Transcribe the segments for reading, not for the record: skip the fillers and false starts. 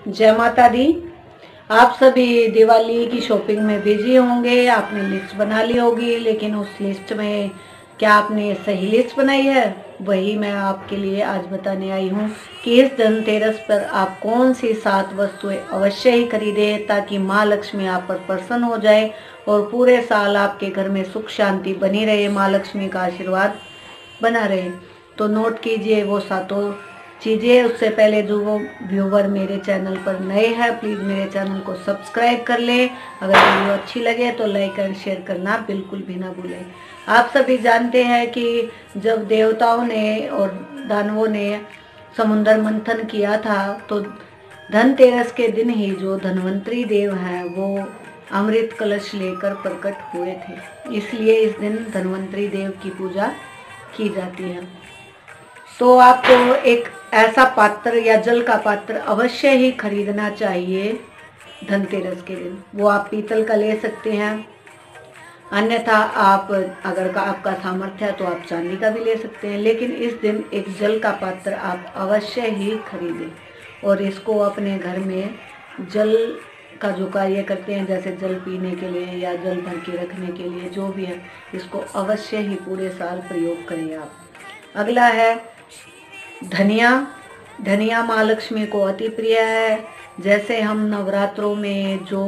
जय माता दी। आप सभी दिवाली की शॉपिंग में बिजी होंगे। आपने लिस्ट बना ली होगी, लेकिन उस लिस्ट में क्या आपने सही लिस्ट बनाई है, वही मैं आपके लिए आज बताने आई हूँ कि इस धनतेरस पर आप कौन सी 7 वस्तुएं अवश्य ही खरीदें ताकि माँ लक्ष्मी आप पर प्रसन्न हो जाए और पूरे साल आपके घर में सुख शांति बनी रहे, माँ लक्ष्मी का आशीर्वाद बना रहे। तो नोट कीजिए वो सातों चीज़ें। उससे पहले जो वो व्यूवर मेरे चैनल पर नए हैं, प्लीज़ मेरे चैनल को सब्सक्राइब कर लें। अगर वीडियो अच्छी लगे तो लाइक एंड शेयर करना बिल्कुल भी ना भूलें। आप सभी जानते हैं कि जब देवताओं ने और दानवों ने समुद्र मंथन किया था तो धनतेरस के दिन ही जो धन्वंतरी देव हैं वो अमृत कलश लेकर प्रकट हुए थे, इसलिए इस दिन धन्वंतरी देव की पूजा की जाती है। तो आपको एक ऐसा पात्र या जल का पात्र अवश्य ही खरीदना चाहिए धनतेरस के दिन। वो आप पीतल का ले सकते हैं, अन्यथा आप अगर आपका सामर्थ्य है तो आप चांदी का भी ले सकते हैं, लेकिन इस दिन एक जल का पात्र आप अवश्य ही खरीदें और इसको अपने घर में जल का जो कार्य करते हैं, जैसे जल पीने के लिए या जल भर के रखने के लिए, जो भी है, इसको अवश्य ही पूरे साल प्रयोग करें आप। अगला है धनिया। धनिया माँ लक्ष्मी को अति प्रिय है। जैसे हम नवरात्रों में जो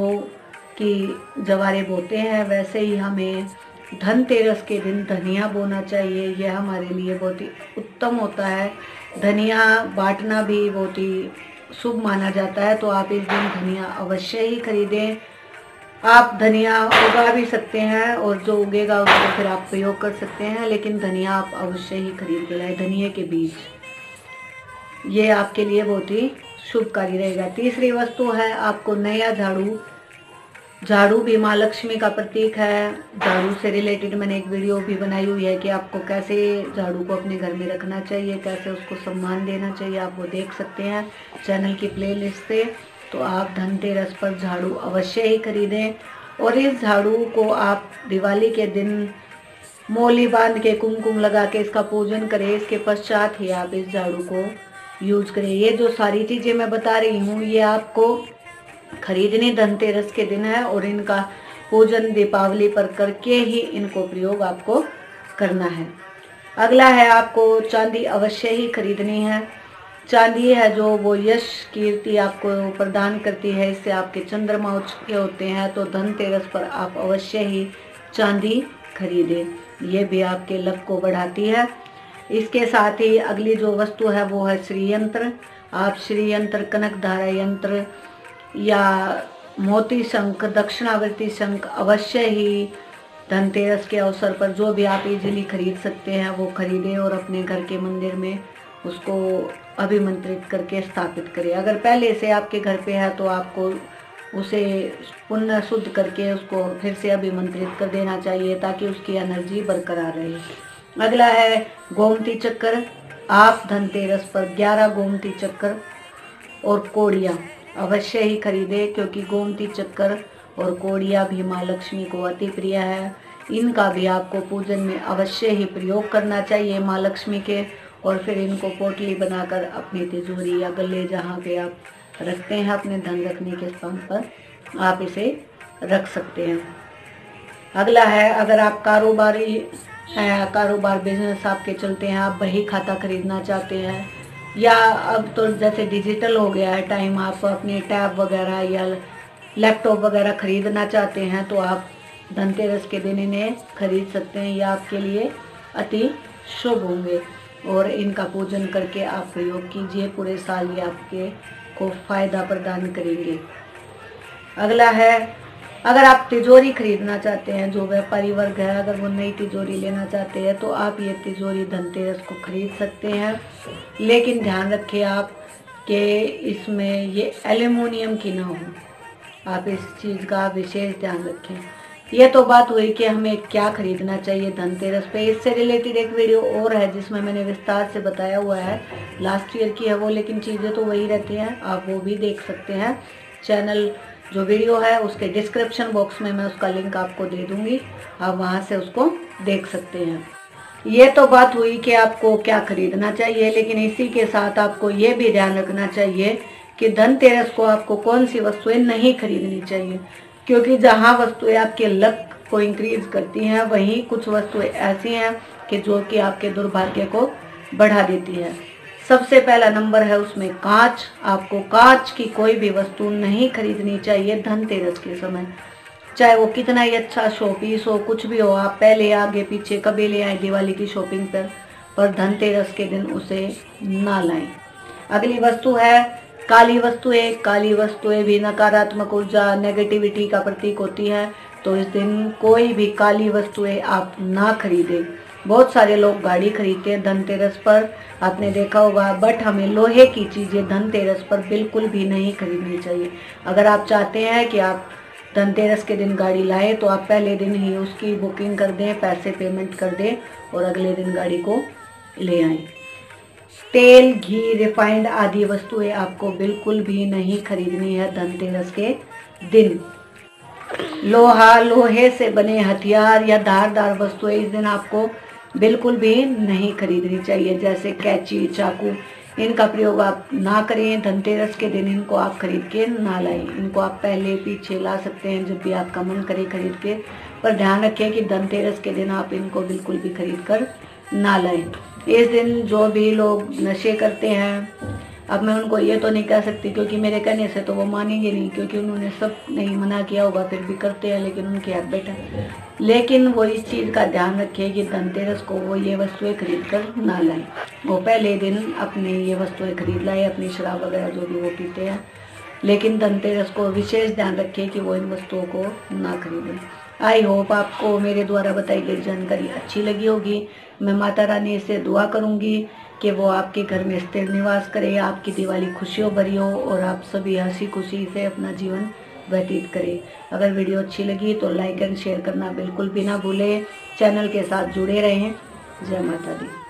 कि जवारे बोते हैं, वैसे ही हमें धनतेरस के दिन धनिया बोना चाहिए। यह हमारे लिए बहुत ही उत्तम होता है। धनिया बांटना भी बहुत ही शुभ माना जाता है, तो आप इस दिन धनिया अवश्य ही खरीदें। आप धनिया उगा भी सकते हैं और जो उगेगा उसको फिर आप प्रयोग कर सकते हैं, लेकिन धनिया आप अवश्य ही खरीद के लाए, धनिया के बीज। ये आपके लिए बहुत ही शुभकारी रहेगा। तीसरी वस्तु है आपको नया झाड़ू। झाड़ू भी माँ लक्ष्मी का प्रतीक है। झाड़ू से रिलेटेड मैंने एक वीडियो भी बनाई हुई है कि आपको कैसे झाड़ू को अपने घर में रखना चाहिए, कैसे उसको सम्मान देना चाहिए, आप वो देख सकते हैं चैनल की प्लेलिस्ट से। तो आप धनतेरस पर झाड़ू अवश्य ही खरीदें और इस झाड़ू को आप दिवाली के दिन मोली बांध के कुमकुम लगा के इसका पूजन करें। इसके पश्चात ही आप इस झाड़ू को यूज करें। ये जो सारी चीज़ें मैं बता रही हूँ ये आपको खरीदनी धनतेरस के दिन है और इनका पूजन दीपावली पर करके ही इनको प्रयोग आपको करना है। अगला है आपको चांदी अवश्य ही खरीदनी है। चांदी है जो वो यश कीर्ति आपको प्रदान करती है, इससे आपके चंद्रमा उच्च होते हैं। तो धनतेरस पर आप अवश्य ही चांदी खरीदें, ये भी आपके लक को बढ़ाती है। इसके साथ ही अगली जो वस्तु है वो है श्री यंत्र। आप श्री यंत्र, कनक धारा यंत्र या मोती शंख, दक्षिणावर्ती शंख अवश्य ही धनतेरस के अवसर पर जो भी आप इजीली खरीद सकते हैं वो खरीदें और अपने घर के मंदिर में उसको अभिमंत्रित करके स्थापित करें। अगर पहले से आपके घर पे है तो आपको उसे पुनः शुद्ध करके उसको फिर से अभिमंत्रित कर देना चाहिए ताकि उसकी एनर्जी बरकरार रहे। अगला है गोमती चक्र। आप धनतेरस पर 11 गोमती चक्र और कोड़ियाँ अवश्य ही खरीदें, क्योंकि गोमती चक्र और कोड़ियाँ भी माँ लक्ष्मी को अति प्रिय है। इनका भी आपको पूजन में अवश्य ही प्रयोग करना चाहिए माँ लक्ष्मी के, और फिर इनको पोटली बनाकर अपनी तिजोरी या गले जहाँ पे आप रखते हैं अपने धन रखने के स्थान पर आप इसे रख सकते हैं। अगला है अगर आप कारोबारी हैं, कारोबार बिजनेस आपके चलते हैं, आप बही खाता खरीदना चाहते हैं, या अब तो जैसे डिजिटल हो गया है टाइम, आप अपने टैब वगैरह या लैपटॉप वगैरह खरीदना चाहते हैं तो आप धनतेरस के दिन इन्हें खरीद सकते हैं। यह आपके लिए अति शुभ होंगे और इनका पूजन करके आप प्रयोग कीजिए, पूरे साल ये आपके को फायदा प्रदान करेंगे। अगला है अगर आप तिजोरी खरीदना चाहते हैं, जो व्यापारी वर्ग है अगर वो नई तिजोरी लेना चाहते हैं तो आप ये तिजोरी धनतेरस को खरीद सकते हैं, लेकिन ध्यान रखें आप कि इसमें ये एल्युमिनियम की ना हो। आप इस चीज़ का विशेष ध्यान रखें। ये तो बात हुई कि हमें क्या खरीदना चाहिए धनतेरस पे। इससे रिलेटेड एक वीडियो और है जिसमें मैंने विस्तार से बताया हुआ है, लास्ट ईयर की है वो, लेकिन चीज़ें तो वही रहती हैं, आप वो भी देख सकते हैं। चैनल जो वीडियो है उसके डिस्क्रिप्शन बॉक्स में मैं उसका लिंक आपको दे दूंगी, आप वहां से उसको देख सकते हैं। ये तो बात हुई कि आपको क्या खरीदना चाहिए, लेकिन इसी के साथ आपको ये भी ध्यान रखना चाहिए कि धनतेरस को आपको कौन सी वस्तुएं नहीं खरीदनी चाहिए, क्योंकि जहां वस्तुएं आपके लक को इंक्रीज करती हैं वहीं कुछ वस्तुएं ऐसी हैं कि जो कि आपके दुर्भाग्य को बढ़ा देती है। सबसे पहला नंबर है उसमें कांच। आपको कांच की कोई भी वस्तु नहीं खरीदनी चाहिए धनतेरस के समय, चाहे वो कितना ही अच्छा शो पीस हो, कुछ भी हो। आप पहले आगे पीछे कभी ले आए दिवाली की शॉपिंग पर धनतेरस के दिन उसे ना लाएं। अगली वस्तु है काली वस्तुएं। काली वस्तुएं भी नकारात्मक ऊर्जा, नेगेटिविटी का प्रतीक होती है, तो इस दिन कोई भी काली वस्तुएं आप ना खरीदें। बहुत सारे लोग गाड़ी खरीदते हैं धनतेरस पर, आपने देखा होगा, बट हमें लोहे की चीज़ें धनतेरस पर बिल्कुल भी नहीं खरीदनी चाहिए। अगर आप चाहते हैं कि आप धनतेरस के दिन गाड़ी लाएं तो आप पहले दिन ही उसकी बुकिंग कर दें, पैसे पेमेंट कर दें और अगले दिन गाड़ी को ले आएं। तेल, घी, रिफाइंड आदि वस्तुएं आपको बिल्कुल भी नहीं खरीदनी है धनतेरस के दिन। लोहा, लोहे से बने हथियार या धारदार वस्तुएं इस दिन आपको बिल्कुल भी नहीं खरीदनी चाहिए, जैसे कैंची, चाकू। इनका प्रयोग आप ना करें धनतेरस के दिन। इनको आप खरीद के ना लाएं। इनको आप पहले पीछे ला सकते हैं जब भी आपका मन करे खरीद के, पर ध्यान रखें कि धनतेरस के दिन आप इनको बिल्कुल भी खरीद कर ना लाएं। इस दिन जो भी लोग नशे करते हैं, अब मैं उनको ये तो नहीं कह सकती क्योंकि मेरे कहने से तो वो मानेंगे नहीं, क्योंकि उन्होंने सब नहीं मना किया होगा, फिर भी करते हैं, लेकिन उनकी हैबिट है। लेकिन वो इस चीज़ का ध्यान रखें कि धनतेरस को वो ये वस्तुएं खरीद कर ना लाएं। वो पहले दिन अपने ये वस्तुएं खरीद लाएं, अपनी शराब वगैरह जो भी वो पीते हैं, लेकिन धनतेरस को विशेष ध्यान रखें कि वो इन वस्तुओं को ना खरीदें। आई होप आपको मेरे द्वारा बताई गई जानकारी अच्छी लगी होगी। मैं माता रानी से दुआ करूंगी कि वो आपके घर में स्थिर निवास करे, आपकी दिवाली खुशियों भरी हो और आप सभी हंसी खुशी से अपना जीवन व्यतीत करें। अगर वीडियो अच्छी लगी तो लाइक एंड शेयर करना बिल्कुल भी ना भूलें। चैनल के साथ जुड़े रहें। जय माता दी।